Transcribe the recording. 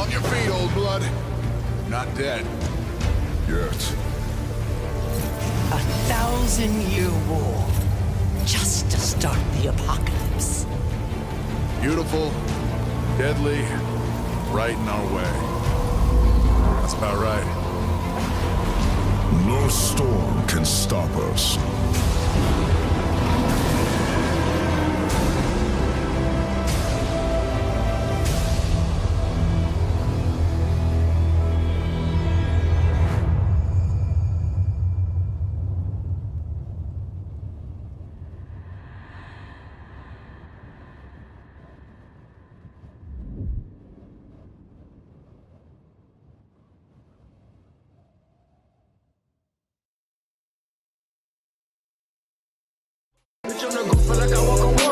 on your feet, old blood. Not dead. Yet. 1,000-year war. Just to start the apocalypse. Beautiful, deadly, right in our way. That's about right. No storm can stop us. Bitch, I'm the go feel like I walk on water.